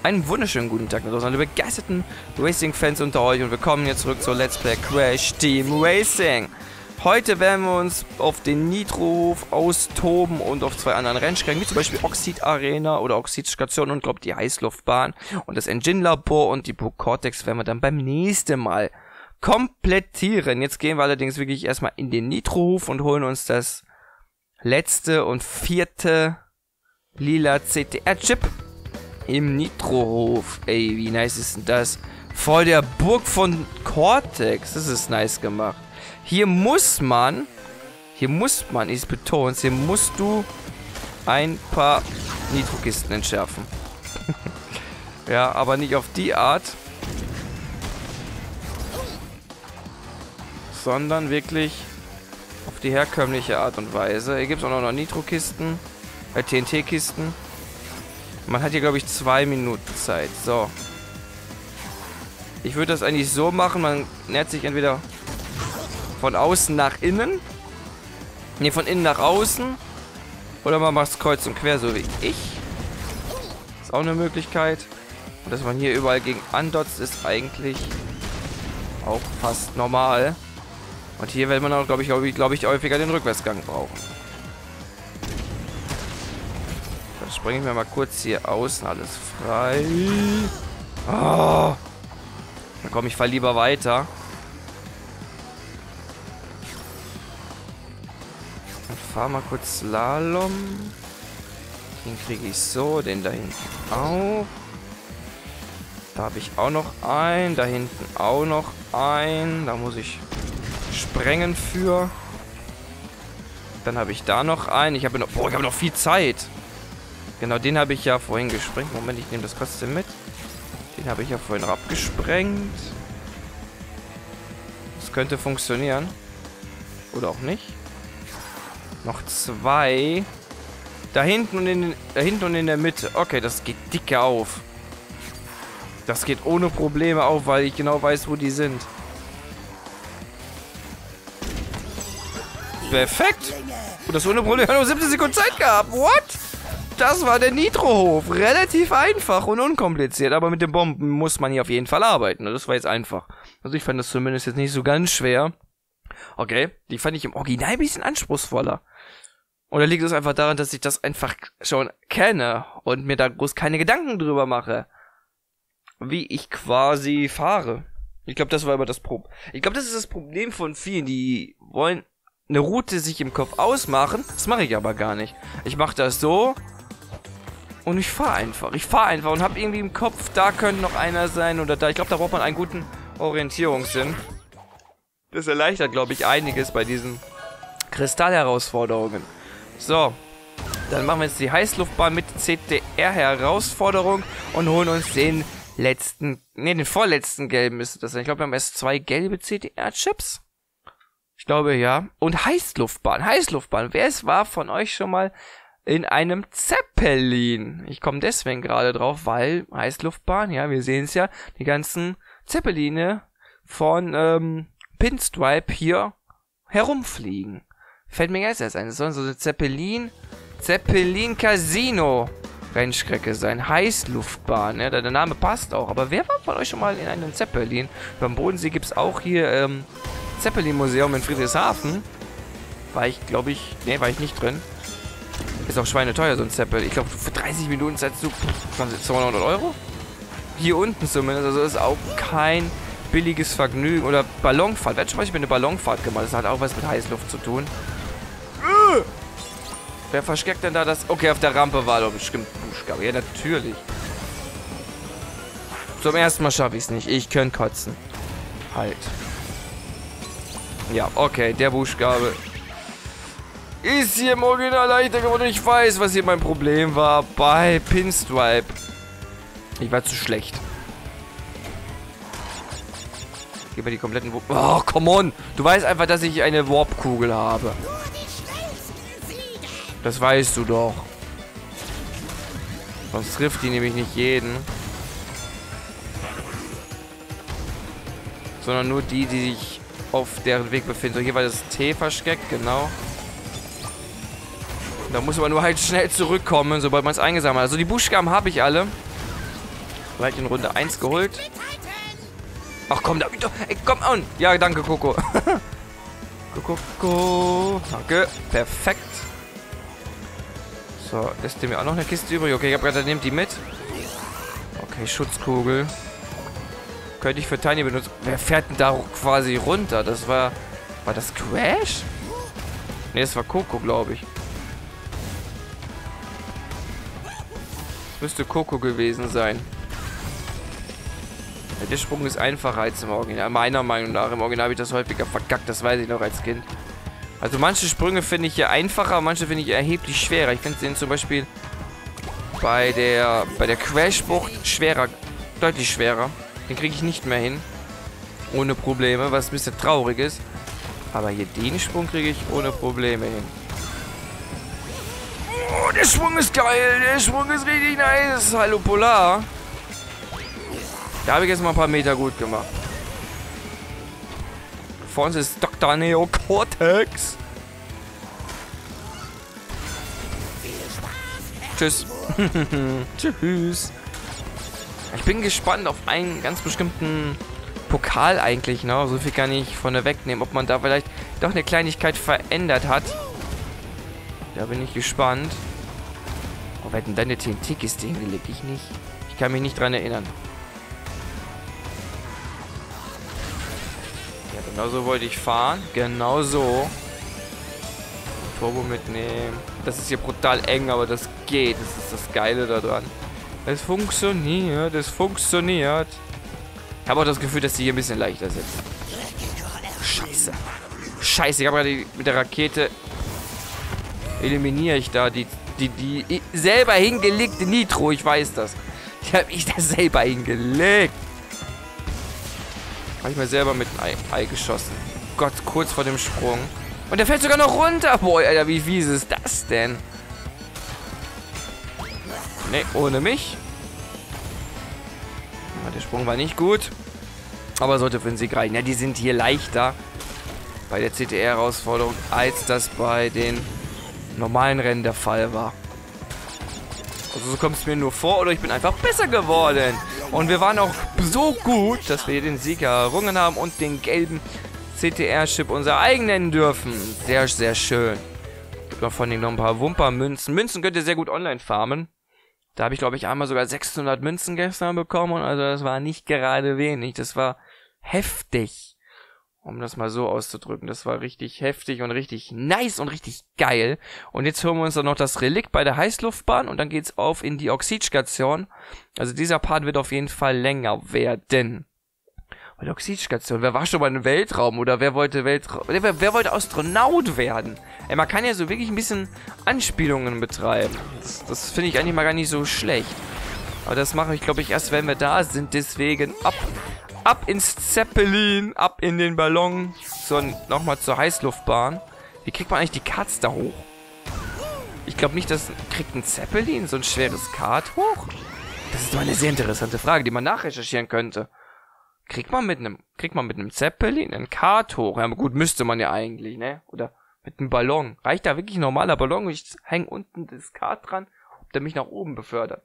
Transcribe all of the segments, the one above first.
Einen wunderschönen guten Tag an alle begeisterten Racing-Fans unter euch und willkommen jetzt zurück zu Let's Play Crash Team Racing. Heute werden wir uns auf den Nitro-Hof austoben und auf zwei anderen Rennstrecken, wie zum Beispiel Oxid Arena oder Oxid Station und glaube die Heißluftbahn und das Engine Labor und die Brook Cortex werden wir dann beim nächsten Mal komplettieren. Jetzt gehen wir allerdings wirklich erstmal in den Nitro-Hof und holen uns das letzte und vierte lila CTR-Chip. Im Nitro-Hof. Ey, wie nice ist denn das? Vor der Burg von Cortex. Das ist nice gemacht. Hier muss man, ich betone, hier musst du ein paar Nitro-Kisten entschärfen. Ja, aber nicht auf die Art. Sondern wirklich auf die herkömmliche Art und Weise. Hier gibt es auch noch Nitro-Kisten. TNT-Kisten. Man hat hier, glaube ich, 2 Minuten Zeit. So. Ich würde das eigentlich so machen. Man nähert sich entweder von außen nach innen. Ne, von innen nach außen. Oder man macht es kreuz und quer, so wie ich. Ist auch eine Möglichkeit. Und dass man hier überall gegen andotzt, ist eigentlich auch fast normal. Und hier wird man auch, glaube ich, häufiger den Rückwärtsgang brauchen. Springe ich mir mal kurz hier außen alles frei. Oh. Dann komme ich lieber weiter. Und fahre mal kurz Slalom. Den kriege ich so, den da hinten auch. Da habe ich auch noch einen. Da hinten auch noch einen. Da muss ich sprengen für. Dann habe ich da noch einen. Ich habe noch viel Zeit. Genau, den habe ich ja vorhin gesprengt. Moment, ich nehme das trotzdem mit. Den habe ich ja vorhin abgesprengt. Das könnte funktionieren. Oder auch nicht. Noch 2. Da hinten und in der Mitte. Okay, das geht dicke auf. Das geht ohne Probleme auf, weil ich genau weiß, wo die sind. Perfekt. Und das ohne Probleme. Ich habe nur 17 Sekunden Zeit gehabt. What? Das war der Nitro-Hof. Relativ einfach und unkompliziert. Aber mit den Bomben muss man hier auf jeden Fall arbeiten. Das war jetzt einfach. Also ich fand das zumindest jetzt nicht so ganz schwer. Okay. Die fand ich im Original ein bisschen anspruchsvoller. Oder liegt es einfach daran, dass ich das einfach schon kenne und mir da groß keine Gedanken drüber mache, wie ich quasi fahre. Ich glaube, das war aber das Problem. Ich glaube, das ist das Problem von vielen, die wollen eine Route sich im Kopf ausmachen. Das mache ich aber gar nicht. Ich mache das so. Und ich fahre einfach. Und habe irgendwie im Kopf, da könnte noch einer sein oder da. Ich glaube, da braucht man einen guten Orientierungssinn. Das erleichtert, glaube ich, einiges bei diesen Kristallherausforderungen. So. Dann machen wir jetzt die Heißluftbahn mit CTR-Herausforderung und holen uns den den vorletzten gelben ist das. Ich glaube, wir haben erst 2 gelbe CTR-Chips. Ich glaube, ja. Und Heißluftbahn. Wer es war von euch schon mal in einem Zeppelin? Ich komme deswegen gerade drauf, weil Heißluftbahn, ja, wir sehen es ja, die ganzen Zeppeline von Pinstripe hier herumfliegen. Fällt mir jetzt erst ein. Das soll so eine Zeppelin Casino Rennstrecke sein. Heißluftbahn, ja, der Name passt auch. Aber wer war von euch schon mal in einem Zeppelin? Beim Bodensee gibt es auch hier Zeppelin-Museum in Friedrichshafen. War ich nicht drin. Ist auch schweineteuer, so ein Zeppelin. Ich glaube, für 30 Minuten zahlst du 200 Euro. Hier unten zumindest. Also ist auch kein billiges Vergnügen. Oder Ballonfahrt. Wer hat zum Beispiel eine Ballonfahrt gemacht? Das hat auch was mit Heißluft zu tun. Wer versteckt denn da das? Okay, auf der Rampe war doch bestimmt Buchstabe. Ja, natürlich. Zum ersten Mal schaffe ich es nicht. Ich könnte kotzen. Halt. Ja, okay, der Buchstabe ist hier im Original leichter geworden. Ich weiß, was hier mein Problem war bei Pinstripe. Ich war zu schlecht. Gib mir die kompletten... Oh, come on! Du weißt einfach, dass ich eine Warp-Kugel habe. Das weißt du doch. Sonst trifft die nämlich nicht jeden. Sondern nur die sich auf deren Weg befinden. So, hier war das T versteckt, genau. Da muss man nur halt schnell zurückkommen, sobald man es eingesammelt hat. Also die Buchstaben habe ich alle. Gleich in Runde 1 geholt. Ach komm, da wieder. Ey, komm on. Ja, danke, Coco. Coco. Danke. Perfekt. So, lässt mir auch noch eine Kiste übrig. Okay, ich habe gerade, nehmt die mit. Okay, Schutzkugel. Könnte ich für Tiny benutzen. Wer fährt denn da quasi runter? Das war... War das Crash? Ne, das war Coco, glaube ich. Das müsste Coco gewesen sein. Ja, der Sprung ist einfacher als im Original. Meiner Meinung nach. Im Original habe ich das häufiger verkackt. Das weiß ich noch als Kind. Also manche Sprünge finde ich hier einfacher, manche finde ich erheblich schwerer. Ich finde den zum Beispiel bei der Crash-Bucht schwerer. Deutlich schwerer. Den kriege ich nicht mehr hin. Ohne Probleme, was ein bisschen traurig ist. Aber hier den Sprung kriege ich ohne Probleme hin. Oh, der Sprung ist geil. Der Sprung ist richtig nice. Hallo Polar. Da habe ich jetzt mal ein paar Meter gut gemacht. Vor uns ist Dr. Neo Cortex. Tschüss. Tschüss. Ich bin gespannt auf einen ganz bestimmten Pokal eigentlich, ne? So viel kann ich vorne wegnehmen, ob man da vielleicht doch eine Kleinigkeit verändert hat. Da bin ich gespannt. Oh, wer hat denn deine TNT-Kiste hingelegt? Ich nicht. Ich kann mich nicht dran erinnern. Ja, genau so wollte ich fahren. Genau so. Turbo mitnehmen. Das ist hier brutal eng, aber das geht. Das ist das Geile daran. Es funktioniert. Es funktioniert. Ich habe auch das Gefühl, dass die hier ein bisschen leichter sind. Scheiße. Scheiße, ich habe gerade mit der Rakete eliminiere ich da die selber hingelegte Nitro. Ich weiß das. Die habe ich da selber hingelegt. Habe ich mir selber mit einem Ei geschossen. Gott, kurz vor dem Sprung. Und der fällt sogar noch runter. Boah, Alter, wie fies ist das denn? Ne, ohne mich. Der Sprung war nicht gut. Aber sollte für den Sieg reichen. Ja, die sind hier leichter bei der CTR-Herausforderung, als das bei den normalen Rennen der Fall war. Also so kommt es mir nur vor, oder ich bin einfach besser geworden. Und wir waren auch so gut, dass wir den Sieg errungen haben und den gelben CTR-Chip unser eigen nennen dürfen. Sehr, sehr schön. Gibt noch von denen noch ein paar Wumper-Münzen. Münzen könnt ihr sehr gut online farmen. Da habe ich, glaube ich, einmal sogar 600 Münzen gestern bekommen. Also das war nicht gerade wenig. Das war heftig. Um das mal so auszudrücken. Das war richtig heftig und richtig nice und richtig geil. Und jetzt hören wir uns dann noch das Relikt bei der Heißluftbahn. Und dann geht's auf in die Oxidstation. Also dieser Part wird auf jeden Fall länger werden. Bei der Oxidstation. Wer war schon mal im Weltraum? Oder wer wollte wer wollte Astronaut werden? Ey, man kann ja so wirklich ein bisschen Anspielungen betreiben. Das finde ich eigentlich mal gar nicht so schlecht. Aber das mache ich, glaube ich, erst, wenn wir da sind. Deswegen ab ins Zeppelin, ab in den Ballon. So, nochmal zur Heißluftbahn. Wie kriegt man eigentlich die Karts da hoch? Ich glaube nicht, dass... Kriegt ein Zeppelin so ein schweres Kart hoch? Das ist doch eine sehr interessante Frage, die man nachrecherchieren könnte. Kriegt man mit einem Zeppelin ein Kart hoch? Ja, gut, müsste man ja eigentlich, ne? Oder mit einem Ballon. Reicht da wirklich ein normaler Ballon? Ich hänge unten das Kart dran, ob der mich nach oben befördert.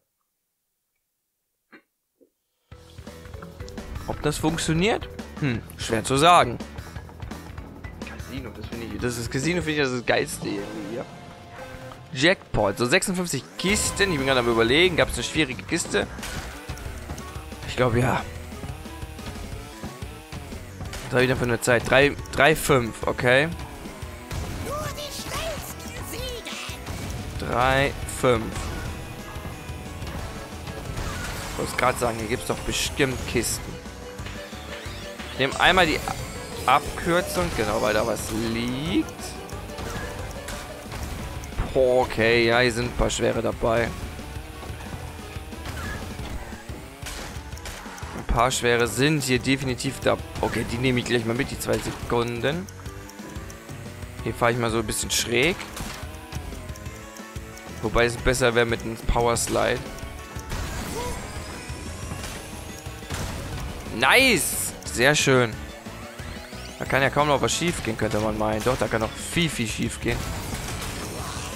Ob das funktioniert? Schwer zu sagen. Casino, das finde ich, das Casino finde ich das Geilste irgendwie hier. Jackpot, so 56 Kisten. Ich bin gerade am Überlegen, gab es eine schwierige Kiste? Ich glaube, ja. Was habe ich denn für eine Zeit? 3,5, okay. 3,5. Ich wollte gerade sagen, hier gibt es doch bestimmt Kisten. Ich nehme einmal die Abkürzung, genau, weil da was liegt. Boah, okay, ja, hier sind ein paar schwere dabei. Ein paar schwere sind hier definitiv da. Okay, die nehme ich gleich mal mit, die 2 Sekunden. Hier fahre ich mal so ein bisschen schräg. Wobei es besser wäre mit einem Power Slide. Nice! Sehr schön. Da kann ja kaum noch was schief gehen, könnte man meinen. Doch, da kann noch viel schief gehen.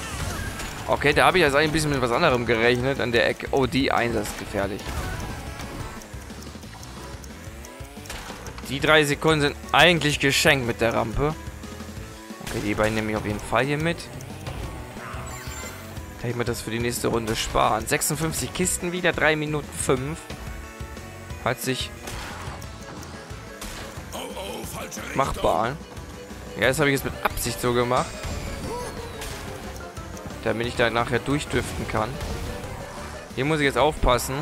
Okay, da habe ich jetzt eigentlich ein bisschen mit was anderem gerechnet an der Ecke. Oh, die 1 ist gefährlich. die 3 Sekunden sind eigentlich geschenkt mit der Rampe. Okay, die beiden nehme ich auf jeden Fall hier mit. Kann ich mir das für die nächste Runde sparen. 56 Kisten wieder, 3 Minuten 5. Falls sich machbar. Ja, das habe ich jetzt mit Absicht so gemacht. Damit ich da nachher durchdriften kann. Hier muss ich jetzt aufpassen.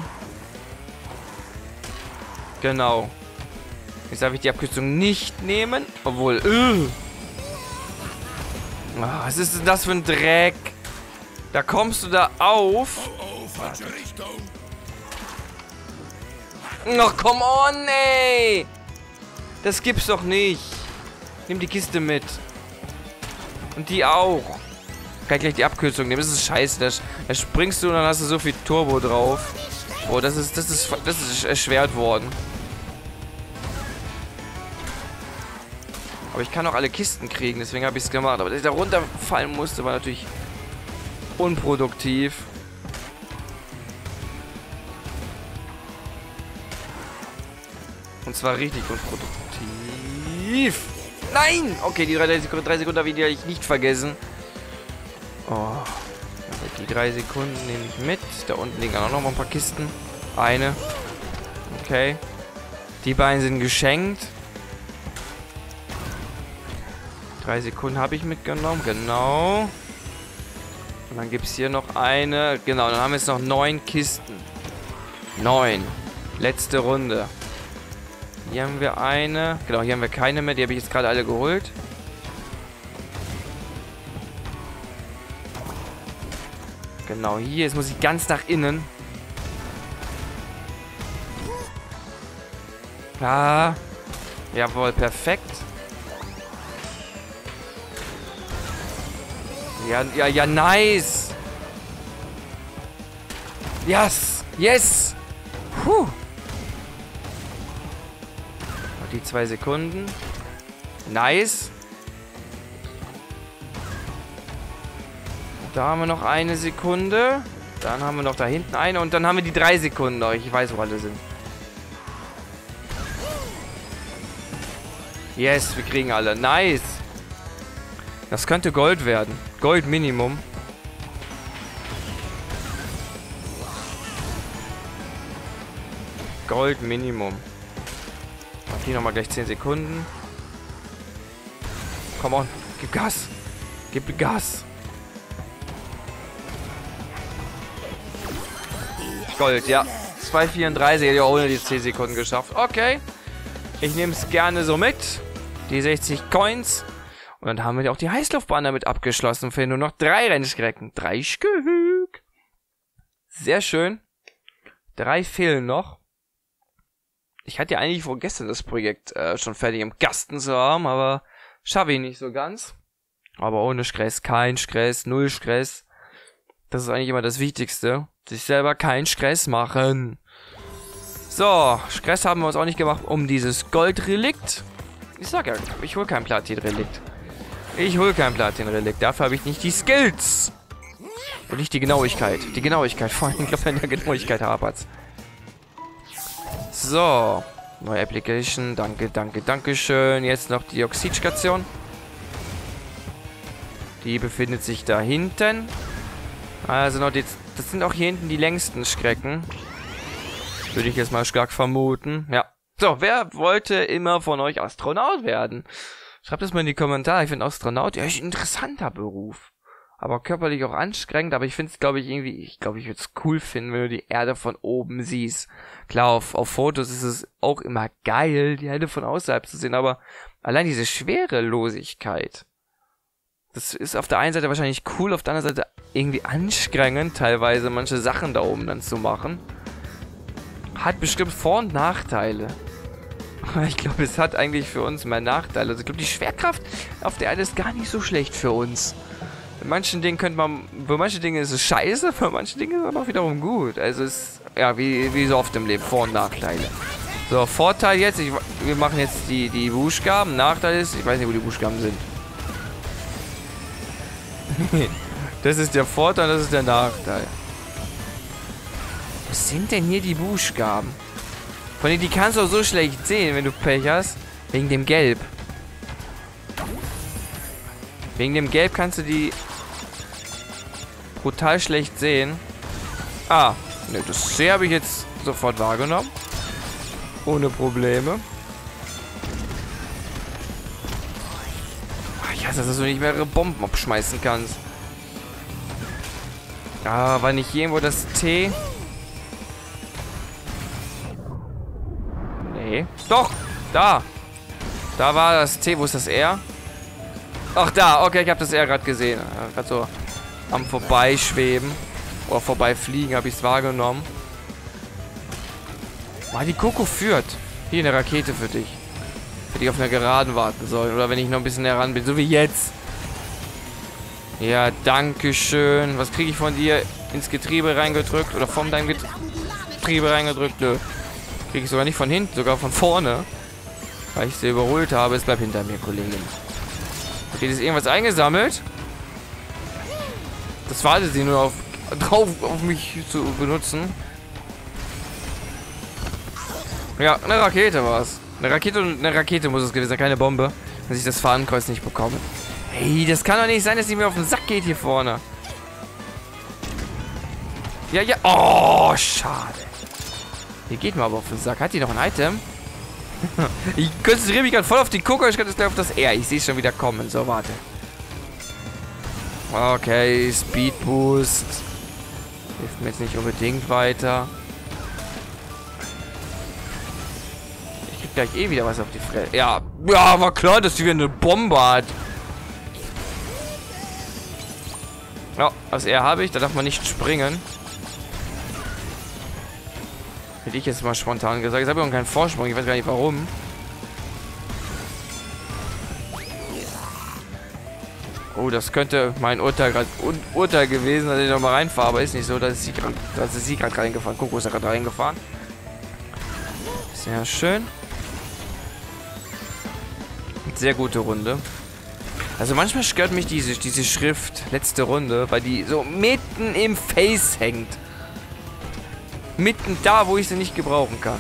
Genau. Jetzt darf ich die Abkürzung nicht nehmen. Obwohl, was ist denn das für ein Dreck? Da kommst du da auf. Ach, come on, ey. Das gibt's doch nicht. Nimm die Kiste mit. Und die auch. Kann ich gleich die Abkürzung nehmen. Das ist scheiße. Da springst du und dann hast du so viel Turbo drauf. Oh, das ist erschwert worden. Aber ich kann auch alle Kisten kriegen, deswegen habe ich es gemacht. Aber dass ich da runterfallen musste, war natürlich unproduktiv. Und zwar richtig unproduktiv. Nein! Okay, die 3 Sekunden habe ich nicht vergessen. Oh. Die 3 Sekunden nehme ich mit. Da unten liegen auch noch mal ein paar Kisten. Eine. Okay. Die beiden sind geschenkt. 3 Sekunden habe ich mitgenommen. Genau. Und dann gibt es hier noch eine. Genau, dann haben wir jetzt noch 9 Kisten. 9. Letzte Runde. Hier haben wir eine. Genau, hier haben wir keine mehr. Die habe ich jetzt gerade alle geholt. Genau, hier. Jetzt muss ich ganz nach innen. Ah. Jawohl, perfekt. Ja, nice. Yes. Yes. Puh. Und die 2 Sekunden. Nice. Da haben wir noch eine Sekunde. Dann haben wir noch da hinten eine. Und dann haben wir die 3 Sekunden noch. Ich weiß, wo alle sind. Yes, wir kriegen alle. Nice. Das könnte Gold werden. Gold Minimum. Gold Minimum. Hier nochmal gleich 10 Sekunden. Come on. Gib Gas. Gib Gas. Gold, ja. 2,34. Ja, ohne die 10 Sekunden geschafft. Okay. Ich nehme es gerne so mit. Die 60 Coins. Und dann haben wir auch die Heißluftbahn damit abgeschlossen. Fehlen nur noch 3 Rennstrecken. 3 Stück. Sehr schön. 3 fehlen noch. Ich hatte ja eigentlich vor, gestern das Projekt schon fertig im Kasten zu haben, aber schaffe ich nicht so ganz. Aber ohne Stress, kein Stress, null Stress. Das ist eigentlich immer das Wichtigste. Sich selber keinen Stress machen. So, Stress haben wir uns auch nicht gemacht um dieses Goldrelikt. Ich sag ja, ich hole kein Platin-Relikt. Ich hole kein Platin-Relikt. Dafür habe ich nicht die Skills. Und nicht die Genauigkeit. Die Genauigkeit. Vor allem, ich glaube, in der Genauigkeit hapert's. So. Neue Application. Danke, danke, danke schön. Jetzt noch die Oxidstation. Die befindet sich da hinten. Also noch die, das sind auch hier hinten die längsten Strecken. Würde ich jetzt mal stark vermuten. Ja. So, wer wollte immer von euch Astronaut werden? Schreibt das mal in die Kommentare. Ich finde Astronaut ja ein interessanter Beruf. Aber körperlich auch anstrengend. Aber ich finde es, glaube ich, irgendwie... Ich glaube, ich würde es cool finden, wenn du die Erde von oben siehst. Klar, auf Fotos ist es auch immer geil, die Erde von außerhalb zu sehen. Aber allein diese Schwerelosigkeit... Das ist auf der einen Seite wahrscheinlich cool, auf der anderen Seite irgendwie anstrengend, teilweise manche Sachen da oben dann zu machen. Hat bestimmt Vor- und Nachteile. Ich glaube, es hat eigentlich für uns mehr Nachteile. Also ich glaube, die Schwerkraft auf der Erde ist gar nicht so schlecht für uns. Bei manchen Dingen könnte man... Für manche Dinge ist es scheiße, für manche Dinge ist es aber auch wiederum gut. Also es ist... Ja, wie so oft im Leben. Vor- und Nachteile. So, Vorteil jetzt. Wir machen jetzt die Buchstaben. Nachteil ist... Ich weiß nicht, wo die Buchstaben sind. Das ist der Vorteil, das ist der Nachteil. Was sind denn hier die Buchstaben? Von denen, die kannst du auch so schlecht sehen, wenn du Pech hast. Wegen dem Gelb. Wegen dem Gelb kannst du die brutal schlecht sehen. Ah, ne, das C habe ich jetzt sofort wahrgenommen. Ohne Probleme. Ach, ich hasse, dass du nicht mehrere Bomben abschmeißen kannst. Ah, war nicht irgendwo das T? Nee. Doch! Da! Da war das T. Wo ist das R? Ach, da. Okay, ich habe das R gerade gesehen. Gerade so am Vorbeischweben. Oder Vorbeifliegen habe ich es wahrgenommen. Ah, die Coco führt. Hier eine Rakete für dich. Hätte ich auf einer Geraden warten sollen. Oder wenn ich noch ein bisschen heran bin. So wie jetzt. Ja, danke schön. Was kriege ich von dir? Ins Getriebe reingedrückt? Oder von deinem Getriebe reingedrückt? Nö. Kriege ich sogar nicht von hinten, sogar von vorne. Weil ich sie überholt habe. Es bleibt hinter mir, Kollegin. Okay, ist irgendwas eingesammelt? Das wartet sie nur drauf, auf mich zu benutzen. Ja, eine Rakete war es. Eine Rakete muss es gewesen sein, keine Bombe. Dass ich das Fahnenkreuz nicht bekomme. Hey, das kann doch nicht sein, dass sie mir auf den Sack geht hier vorne. Ja, ja. Oh, schade. Hier geht mir aber auf den Sack. Hat die noch ein Item? Ich konzentriere mich gerade voll auf die Coco. Ich kann jetzt gleich auf das R. Ich sehe es schon wieder kommen. So, warte. Okay, Speed Boost. Hilft mir jetzt nicht unbedingt weiter. Ich krieg gleich eh wieder was auf die Fresse. Ja, war klar, dass sie wieder eine Bombe hat. Ja, das R habe ich. Da darf man nicht springen. Hätte ich jetzt mal spontan gesagt. Jetzt habe ich auch keinen Vorsprung. Ich weiß gar nicht warum. Oh, das könnte mein Urteil gewesen, dass ich noch mal reinfahre. Aber ist nicht so, dass sie gerade reingefahren. Coco ist ja gerade reingefahren. Sehr schön. Sehr gute Runde. Also manchmal stört mich diese Schrift, letzte Runde, weil die so mitten im Face hängt. Mitten da, wo ich sie nicht gebrauchen kann.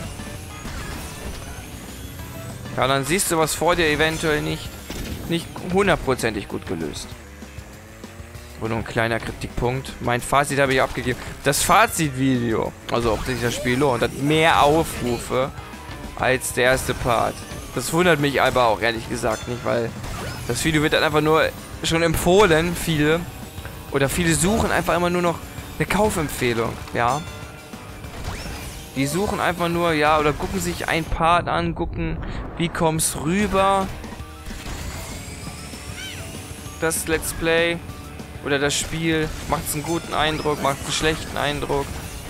Ja, dann siehst du was vor dir eventuell nicht hundertprozentig gut gelöst. Und nur ein kleiner Kritikpunkt. Mein Fazit habe ich abgegeben. Das Fazitvideo, also ob sich das Spiel lohnt, hat mehr Aufrufe als der erste Part. Das wundert mich aber auch ehrlich gesagt nicht, weil das Video wird dann einfach nur schon empfohlen, viele. Oder viele suchen einfach immer nur noch eine Kaufempfehlung, ja. Die suchen einfach nur, ja, oder gucken sich ein Part an, gucken, wie kommt's rüber. Das Let's Play oder das Spiel, macht es einen guten Eindruck, macht es einen schlechten Eindruck.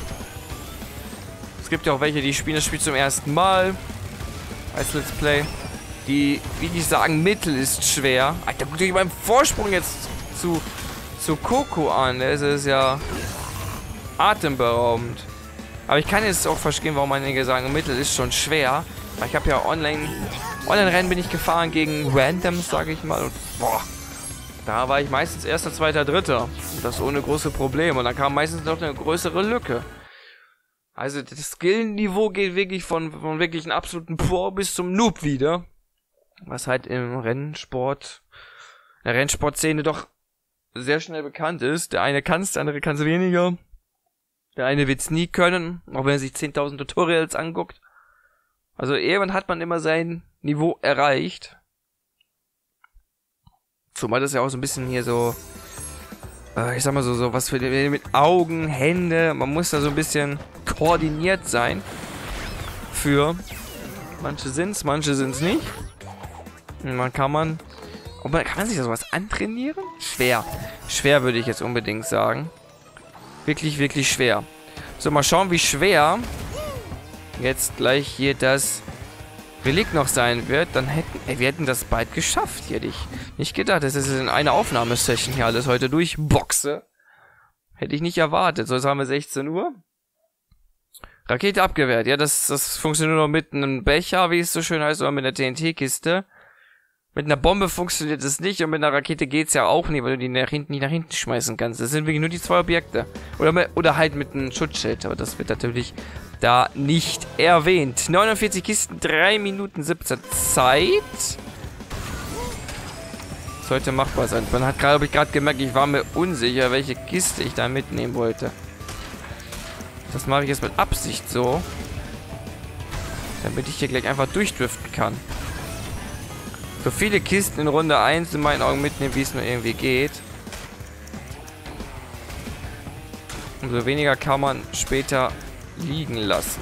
Es gibt ja auch welche, die spielen das Spiel zum ersten Mal als Let's Play. Die, wie die sagen, Mittel ist schwer. Alter, guck dir beim Vorsprung jetzt zu Coco an. Das ist ja atemberaubend. Aber ich kann jetzt auch verstehen, warum einige sagen, Mittel ist schon schwer. Weil ich habe ja Online-Rennen bin ich gefahren gegen Randoms, sage ich mal. Und boah, da war ich meistens erster, zweiter, dritter. Und das ohne große Probleme. Und dann kam meistens noch eine größere Lücke. Also das Skill-Niveau geht wirklich von wirklich einem absoluten Pro bis zum Noob wieder. Was halt im Rennsport, in der Rennsportszene doch sehr schnell bekannt ist. Der eine kann es, der andere kann es weniger. Der eine wird es nie können, auch wenn er sich 10.000 Tutorials anguckt. Also irgendwann hat man immer sein Niveau erreicht. Zumal das ja auch so ein bisschen hier so, ich sag mal so was für mit Augen, Hände, man muss da so ein bisschen koordiniert sein. Für manche sind's nicht. Und kann man sich da sowas antrainieren? Schwer. Schwer würde ich jetzt unbedingt sagen. Wirklich, wirklich schwer. So, mal schauen, wie schwer jetzt gleich hier das Relikt noch sein wird. Dann wir hätten das bald geschafft. Hätte ich nicht gedacht, dass ich in einer Aufnahmesession hier alles heute durchboxe. Hätte ich nicht erwartet. So, jetzt haben wir 16 Uhr. Rakete abgewehrt. Ja, das funktioniert nur mit einem Becher, wie es so schön heißt, oder mit einer TNT-Kiste. Mit einer Bombe funktioniert es nicht und mit einer Rakete geht's ja auch nicht, weil du die nicht nach hinten schmeißen kannst. Das sind wirklich nur die 2 Objekte. Oder halt mit einem Schutzschild, aber das wird natürlich da nicht erwähnt. 49 Kisten, 3 Minuten 17 Zeit. Sollte machbar sein. Man hat gerade, habe ich gerade gemerkt, ich war mir unsicher, welche Kiste ich da mitnehmen wollte. Das mache ich jetzt mit Absicht so. Damit ich hier gleich einfach durchdriften kann. So viele Kisten in Runde 1 in meinen Augen mitnehmen, wie es nur irgendwie geht. Umso weniger kann man später liegen lassen.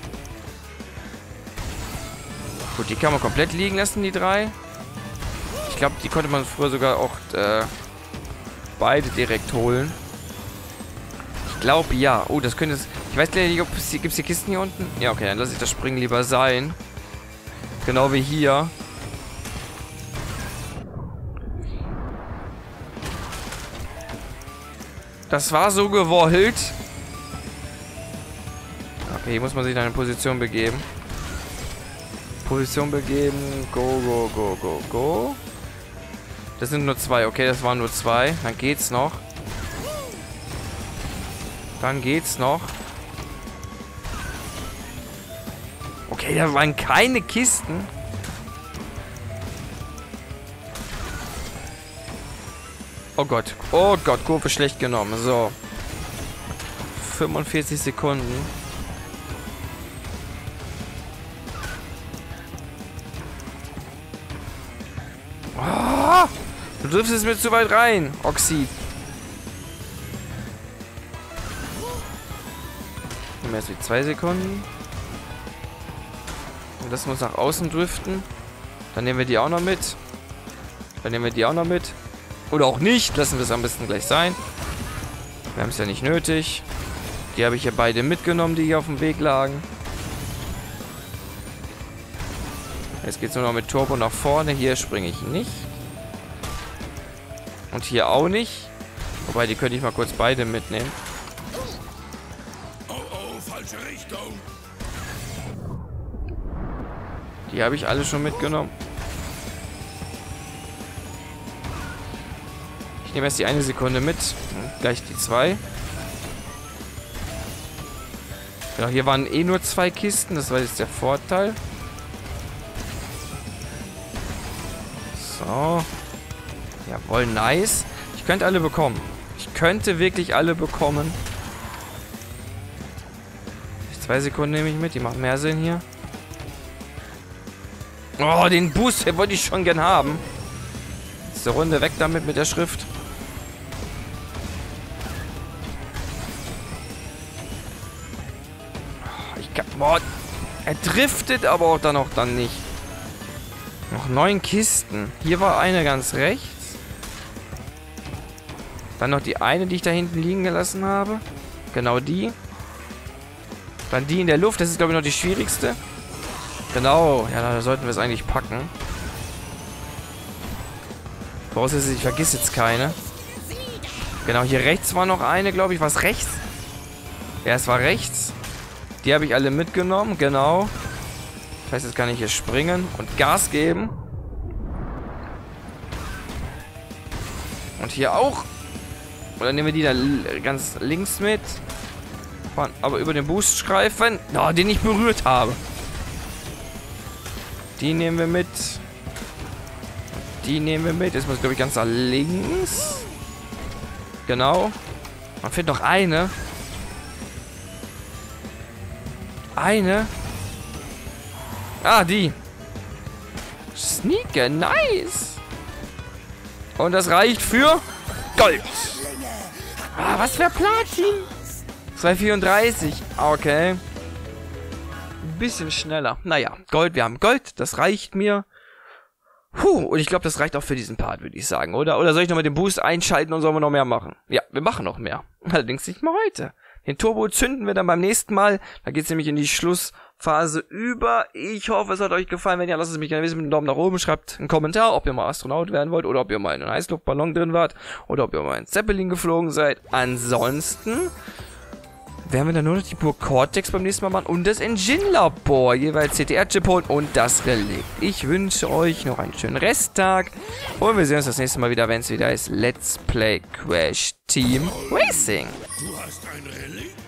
Gut, die kann man komplett liegen lassen, die 3. Ich glaube, die konnte man früher sogar auch beide direkt holen. Ich glaube, ja. Oh, das könnte es... Ich weiß nicht, ob es gibt es die Kisten hier unten? Ja, okay, dann lasse ich das Springen lieber sein. Genau wie hier. Das war so gewollt. Okay, hier muss man sich dann in Position begeben. Position begeben. Go, go, go, go, go. Das sind nur 2. Okay, das waren nur 2. Dann geht's noch. Dann geht's noch. Okay, da waren keine Kisten. Oh Gott, Kurve schlecht genommen. So. 45 Sekunden. Oh, du driftest mir zu weit rein, Oxy. Nehmen wir erst wie 2 Sekunden. Und das muss nach außen driften. Dann nehmen wir die auch noch mit. Dann nehmen wir die auch noch mit. Oder auch nicht. Lassen wir es am besten gleich sein. Wir haben es ja nicht nötig. Die habe ich ja beide mitgenommen, die hier auf dem Weg lagen. Jetzt geht es nur noch mit Turbo nach vorne. Hier springe ich nicht. Und hier auch nicht. Wobei, die könnte ich mal kurz beide mitnehmen. Oh, falsche Richtung. Die habe ich alle schon mitgenommen. Ich nehme erst die 1 Sekunde mit. Gleich die 2. Genau, hier waren eh nur 2 Kisten. Das war jetzt der Vorteil. So. Jawohl, nice. Ich könnte alle bekommen. Ich könnte wirklich alle bekommen. Die 2 Sekunden nehme ich mit. Die machen mehr Sinn hier. Oh, den Boost den wollte ich schon gern haben. Ist die Runde weg damit mit der Schrift. Boah, er driftet aber auch dann nicht. Noch 9 Kisten. Hier war eine ganz rechts. Dann noch die eine, die ich da hinten liegen gelassen habe. Genau die. Dann die in der Luft. Das ist, glaube ich, noch die schwierigste. Genau. Ja, da sollten wir es eigentlich packen. Vorausgesetzt, ich vergesse jetzt keine. Genau, hier rechts war noch eine, glaube ich. War es rechts? Ja, es war rechts. Die habe ich alle mitgenommen, genau. Das heißt, jetzt kann ich hier springen und Gas geben. Und hier auch. Oder nehmen wir die da ganz links mit. Fahren aber über den Booststreifen, oh, den ich berührt habe. Die nehmen wir mit. Die nehmen wir mit. Jetzt muss, glaube ich, ganz nach links. Genau. Man findet noch eine. Eine. Ah, die. Sneaker, nice. Und das reicht für Gold. Ah, was für Platin? 2,34. Okay. Ein bisschen schneller. Naja, Gold, wir haben Gold. Das reicht mir. Und ich glaube, das reicht auch für diesen Part, würde ich sagen, oder? Oder soll ich nochmal den Boost einschalten und sollen wir noch mehr machen? Ja, wir machen noch mehr. Allerdings nicht mal heute. Den Turbo zünden wir dann beim nächsten Mal. Da geht es nämlich in die Schlussphase über. Ich hoffe, es hat euch gefallen. Wenn ja, lasst es mich gerne wissen mit einem Daumen nach oben. Schreibt einen Kommentar, ob ihr mal Astronaut werden wollt oder ob ihr mal in einem Heißluftballon drin wart oder ob ihr mal in Zeppelin geflogen seid. Ansonsten werden wir dann nur noch die Burg Cortex beim nächsten Mal machen und das Engine-Labor. Jeweils CTR-Chip holen und das Relikt. Ich wünsche euch noch einen schönen Resttag. Und wir sehen uns das nächste Mal wieder, wenn es wieder ist Let's Play Crash Team Racing. Du hast ein Relikt?